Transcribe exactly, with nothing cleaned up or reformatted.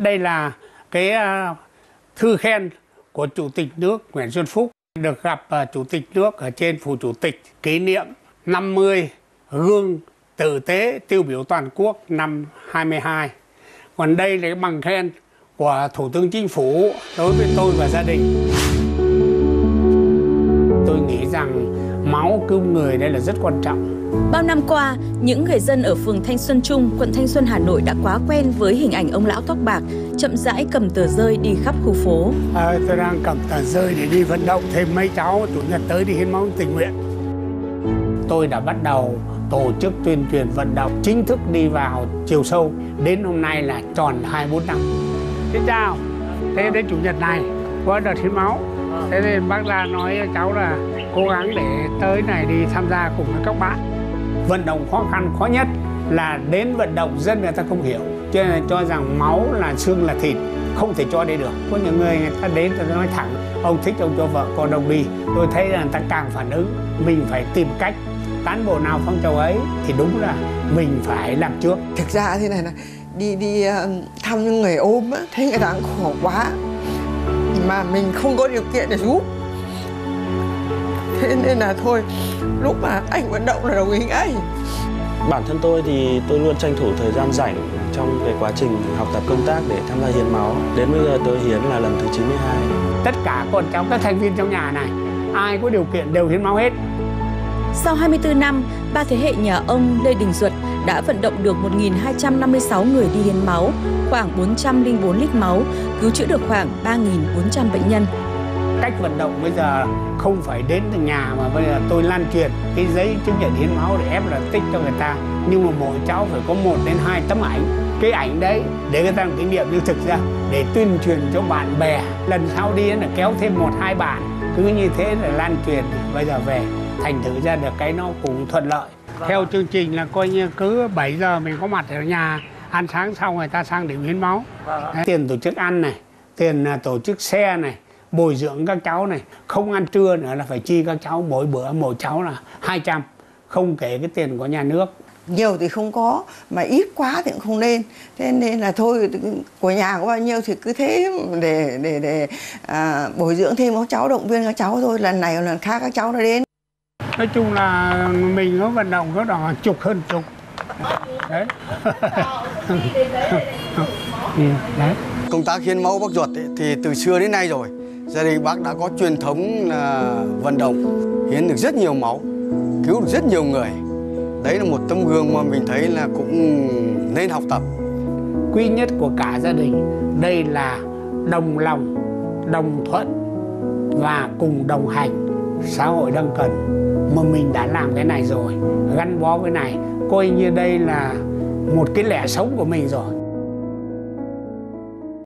Đây là cái uh, thư khen của Chủ tịch nước Nguyễn Xuân Phúc, được gặp uh, Chủ tịch nước ở trên phủ Chủ tịch kỷ niệm năm mươi gương tử tế tiêu biểu toàn quốc năm hai mươi hai. Còn đây là cái bằng khen của Thủ tướng Chính phủ đối với tôi và gia đình. Tôi nghĩ rằng máu cứu người đây là rất quan trọng. Bao năm qua, những người dân ở phường Thanh Xuân Trung, quận Thanh Xuân, Hà Nội đã quá quen với hình ảnh ông lão tóc bạc chậm rãi cầm tờ rơi đi khắp khu phố. À, tôi đang cầm tờ rơi để đi vận động thêm mấy cháu chủ nhật tới đi hiến máu tình nguyện. Tôi đã bắt đầu tổ chức tuyên truyền vận động chính thức đi vào chiều sâu. Đến hôm nay là tròn hai mươi bốn năm. Xin chào, thế đến chủ nhật này có đợt hiến máu. Thế nên bác ra nói cháu là cố gắng để tới này đi tham gia cùng với các bạn. Vận động khó khăn khó nhất là đến vận động dân người ta không hiểu, cho nên cho rằng máu là xương là thịt, không thể cho đây được. Có những người người ta đến người ta nói thẳng, ông thích ông cho vợ con đồng đi. Tôi thấy là người ta càng phản ứng, mình phải tìm cách. Cán bộ nào phong trào ấy thì đúng là mình phải làm trước. Thực ra thế này này, đi đi thăm những người ốm á, thấy người ta khổ quá mà mình không có điều kiện để giúp. Thế nên là thôi, lúc mà anh vận động là đồng ý ngay. Bản thân tôi thì tôi luôn tranh thủ thời gian rảnh trong cái quá trình học tập công tác để tham gia hiến máu. Đến bây giờ tôi hiến là lần thứ chín mươi hai. Tất cả con cháu các thành viên trong nhà này, ai có điều kiện đều hiến máu hết. Sau hai mươi tư năm, ba thế hệ nhà ông Lê Đình Duật đã vận động được một nghìn hai trăm năm mươi sáu người đi hiến máu, khoảng bốn trăm lẻ bốn lít máu, cứu chữa được khoảng ba nghìn bốn trăm bệnh nhân. Cách vận động bây giờ không phải đến từ nhà mà bây giờ tôi lan truyền cái giấy chứng nhận hiến máu để ép là tích cho người ta. Nhưng mà mỗi cháu phải có một đến hai tấm ảnh. Cái ảnh đấy để người ta làm kỷ niệm, nhưng thực ra để tuyên truyền cho bạn bè. Lần sau đi là kéo thêm một hai bạn. Cứ như thế là lan truyền, bây giờ về thành thử ra được cái nó cũng thuận lợi. Theo chương trình là coi như cứ bảy giờ mình có mặt ở nhà, ăn sáng xong người ta sang điểm hiến máu. Đấy. Tiền tổ chức ăn này, tiền tổ chức xe này, bồi dưỡng các cháu này, không ăn trưa nữa là phải chi các cháu mỗi bữa mỗi cháu là hai trăm, không kể cái tiền của nhà nước. Nhiều thì không có, mà ít quá thì cũng không nên. Thế nên là thôi, của nhà có bao nhiêu thì cứ thế để để để à, bồi dưỡng thêm các cháu, động viên các cháu thôi. Lần này lần khác các cháu đã đến. Nói chung là mình có vận động có đỏ chục hơn chục. Đấy. Đấy. Công tác hiến máu bác Duật ấy, thì từ xưa đến nay rồi, gia đình bác đã có truyền thống là vận động hiến được rất nhiều máu, cứu được rất nhiều người. Đấy là một tấm gương mà mình thấy là cũng nên học tập. Quý nhất của cả gia đình đây là đồng lòng, đồng thuận và cùng đồng hành. Xã hội đang cần mà mình đã làm cái này rồi, gắn bó với này, coi như đây là một cái lẽ sống của mình rồi.